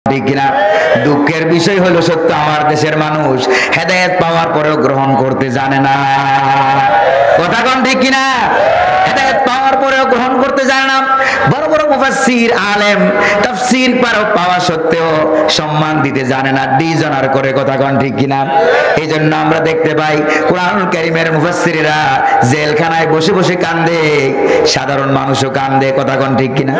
ঠিক কিনা? দুঃখের বিষয় হলো সত্য আমার দেশের মানুষ হেদায়েত পাওয়ার পরেও গ্রহণ করতে জানে না। কথা কোন ঠিক কিনা? হেদায়েত পাওয়ার পরেও গ্রহণ করতে জানে না। বড় বড় মুফাসসির আলেম তাফসীর পাওয়া সত্ত্বেও সম্মান দিতে জানে না, ডিজনার করে। কথা কোন ঠিক কিনা? এই জন্য আমরা দেখতে পাই কুরআনুল কারীমের মুফাসসিররা জেলখানায় বসে বসে কান্দে, সাধারণ মানুষও কান্দে। কথা কোন ঠিক কিনা?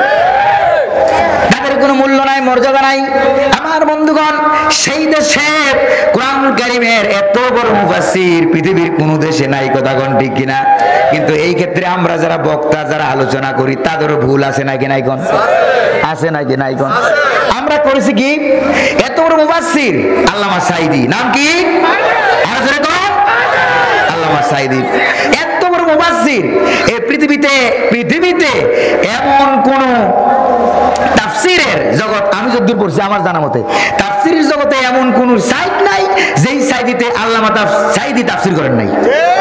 তাদের কোনো মূল্য নাই, মর্যাদা নাই। আমার বন্ধুগণ, সেই দেশে কুরআনুল কারীমের এত বড় মুফাসসির পৃথিবীর কোনো দেশে নাই। কথা কোন ঠিক কিনা? কিন্তু এই ক্ষেত্রে আমরা যারা বক্তা, যারা আলোচনা করি, তাদেরও ভুল আছে নাকি নাই? কোন আছে নাকি নাই? কোন আমরা করেছি কি? এত বড় মুফাসসির আল্লামা সাঈদী, নাম কি? আর জোরে কোন? আল্লামা সাঈদী এত বড় মুফাসসির। এই পৃথিবীতে এমন কোন তাফসীরের জগৎ, আমি যতদূর পড়ছি আমার জানা মতে, তাফসীরের জগতে এমন কোন সাইট নাই যেই সাইদিতে আল্লামা সাঈদী তাফসীর করেন নাই।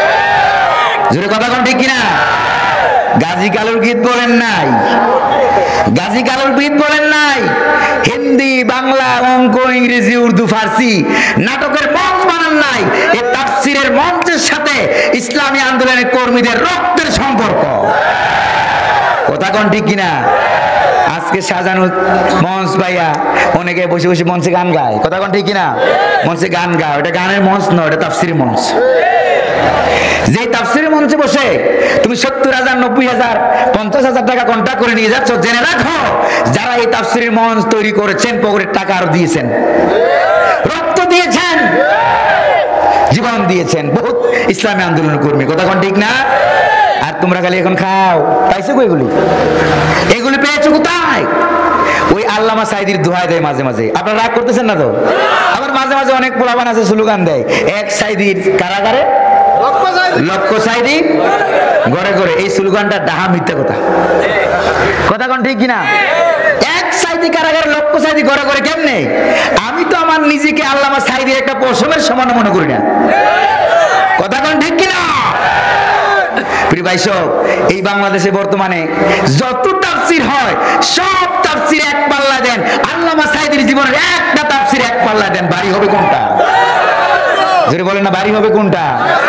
জোরে কথা কোন ঠিক কিনা? গাজী কালুর গীত বলেন নাই, গাজী কালুর গীত বলেন নাই, হিন্দি, বাংলা, অঙ্ক, ইংরেজি, উর্দু, ফার্সি নাটকের মঞ্চ বানান নাই। এই তাফসীরের মঞ্চের সাথে ইসলামী আন্দোলনের কর্মীদের রক্তের সম্পর্ক। কথা কোন ঠিক কিনা? আজকে সাজানো মঞ্চ পাইয়া অনেকে বসে বসে মঞ্চে গান গায়। কথা কোন ঠিক কিনা? মঞ্চে গান গায়, ওটা গানের মঞ্চ নয়, ওটা তাফসীরের মঞ্চ। যে তাফসীরের মঞ্চে বসে তুমি 70,000, 90,000, 50,000 টাকা কন্ট্রাক্ট করে নিয়ে যাচ্ছ, জেনে রাখো যারা এই তাফসীরের মঞ্চ তৈরি করেছেন পকেটের টাকা আরো দিয়েছেন, রক্ত দিয়েছেন, জীবন দিয়েছেন বহুত ইসলামী আন্দোলনের কর্মী। কথা কোন ঠিক না? আর তোমরা খালি এখন খাও, পাইছো কো? এগুলি পেয়েছো কোথায়? ওই আল্লামা সাঈদীর দোহাই দেয় মাঝে মাঝে। আপনারা রাগ করতেছেন না তো? আবার মাঝে মাঝে অনেক পোলাপান আছে স্লোগান দেয়, এক সাঈদীর কারাগারে লক্ষ সাঈদী ঘরে ঘরে। এই স্লোগানটা ডাহা মিথ্যা কথা। কথা কোন ঠিক কিনা? এক সাঈদী কারাগারে লক্ষ সাঈদী ঘরে ঘরে কেমনে? আমি তো আমার নিজেকে আল্লামা সাঈদীর একটা পশমের সমান মনে করি না। কথা কোন ঠিক কিনা? প্রিয় ভাই সব, এই বাংলাদেশে বর্তমানে যত তাফসীর হয় সব তাফসীর এক পাল্লা দেন, আল্লামা সাঈদীর জীবনের একটা তাফসীর এক পাল্লা দেন, বাড়ি হবে কোনটা? জোরে বলেন না, বাড়ি হবে কোনটা?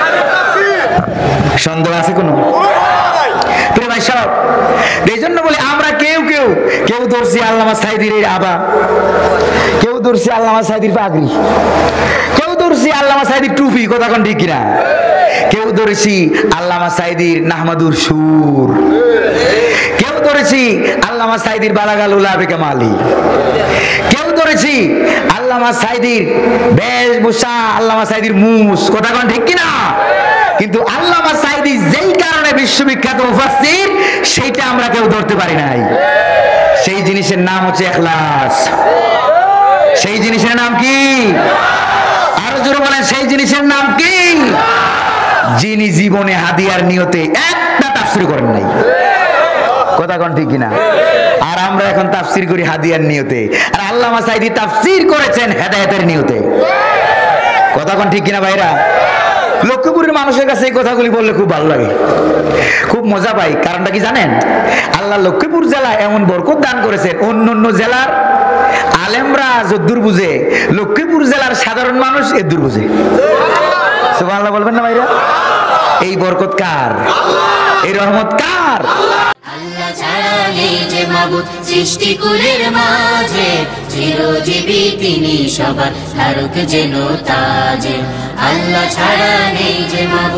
সন্দেহ আছে কোনো? প্রিয় ভাই সব, এই জন্য বলি আমরা কেউ ধরছি আল্লামা সাঈদীর আবা, কেউ ধরছি আল্লামা সাঈদীর পাগড়ি, কেউ ধরছি আল্লামা সাঈদীর টুপি। কথা কোন ঠিক কিনা? কেউ ধরেছি আল্লামা সাঈদীর নাহমাদুর সুর, কেউ ধরেছি আল্লামা সাঈদীর বালাগাল উলাবে কামালি, কেউ ধরেছি আল্লামা সাঈদীর বেশভূষা, আল্লামা সাঈদীর মুস। কথা কোন ঠিক কিনা? কিন্তু আল্লামা সাঈদী যেই কারণে বিশ্ববিখ্যাত মুফাসসির, সেইটা আমরা কেউ ধরতে পারি নাই। সেই জিনিসের নাম হচ্ছে ইখলাস। সেই জিনিসের নাম কি? আরো জোরে বলেন, সেই জিনিসের নাম কি? যিনি জীবনে হাদিয়ার নিয়তে একটা তাফসীর করেন নাই। কথা কোন ঠিক কিনা? আর আমরা এখন তাফসীর করি হাদিয়ার নিয়তে, আর আল্লামা সাঈদী তাফসীর করেছেন হেদায়েতের নিয়তে। কথা কোন ঠিক কিনা ভাইরা? লক্ষ্মীপুরের মানুষের কাছে এই কথাগুলি বললে খুব ভালো লাগে, খুব মজা পাই। কারণটা কি জানেন? আল্লাহ লক্ষ্মীপুর জেলা এমন বরকত দান করেছেন, অন্য জেলার আলেমরা যদ্দূর বুঝে, লক্ষ্মীপুর জেলার সাধারণ মানুষ এদ্দূর বুঝে। সুবহানাল্লাহ বলবেন না ভাইরা? এই বরকত কার? এই রহমত কার? আল্লাহ ছাড়া নেই যে মাবুদ সৃষ্টিকুলের মাঝে, চিরজীবী তিনি সবার ধারক যেন তাজে। আল্লাহ ছাড়া নেই যে মাবুদ।